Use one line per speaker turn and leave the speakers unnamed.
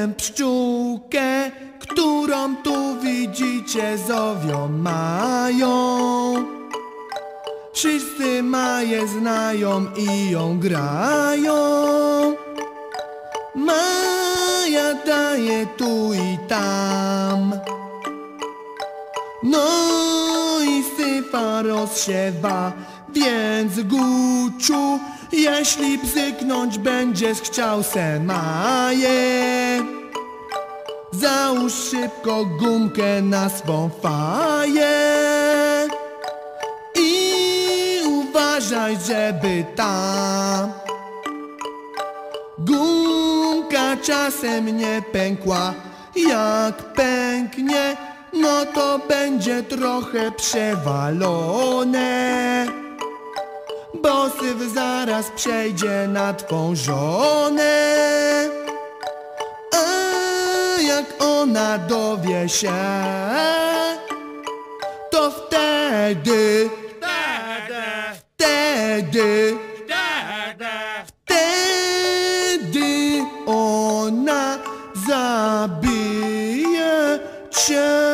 tę pszczółkę, którą tu widzicie, zowią Mają. Wszyscy Maję znają i ją grają. Maja daje tu i tam, no i syfa rozsiewa. Więc Guciu, jeśli bzyknąć będziesz chciał se Maję, załóż szybko gumkę na swą faję i uważaj, żeby ta gumka czasem nie pękła. Jak pęknie, no to będzie trochę przewalone, bo syf zaraz przejdzie na twą żonę. A jak ona dowie się, to wtedy ona zabije cię.